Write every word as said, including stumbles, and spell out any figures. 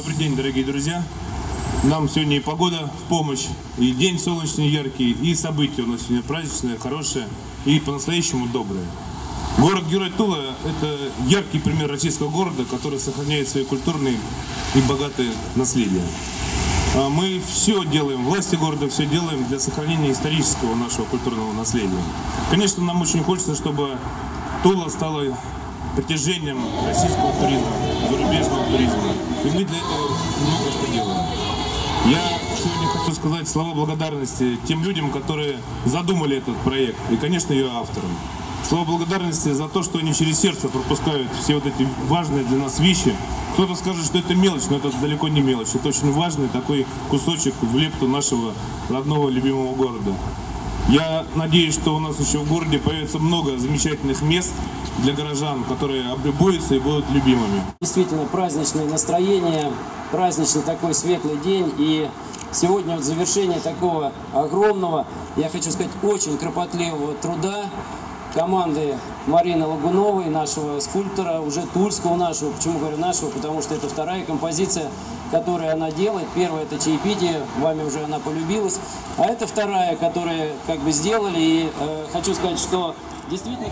Добрый день, дорогие друзья. Нам сегодня и погода в помощь, и день солнечный, яркий, и события у нас сегодня праздничные, хорошие и по-настоящему добрые. Город-герой Тула – это яркий пример российского города, который сохраняет свои культурные и богатые наследия. Мы все делаем, власти города все делаем для сохранения исторического нашего культурного наследия. Конечно, нам очень хочется, чтобы Тула стала притяжением российского туризма, зарубежного туризма. И мы для этого много что делаем. Я сегодня хочу сказать слова благодарности тем людям, которые задумали этот проект, и, конечно, ее авторам. Слова благодарности за то, что они через сердце пропускают все вот эти важные для нас вещи. Кто-то скажет, что это мелочь, но это далеко не мелочь. Это очень важный такой кусочек в лепту нашего родного любимого города. Я надеюсь, что у нас еще в городе появится много замечательных мест для горожан, которые облюбуются и будут любимыми. Действительно праздничное настроение, праздничный такой светлый день. И сегодня вот завершение такого огромного, я хочу сказать, очень кропотливого труда команды Марины Лагуновой, нашего скульптора, уже тульского нашего. Почему говорю нашего? Потому что это вторая композиция, которую она делает. Первая — это «Чаепитие», вами уже она полюбилась. А это вторая, которую как бы сделали. И э, хочу сказать, что действительно...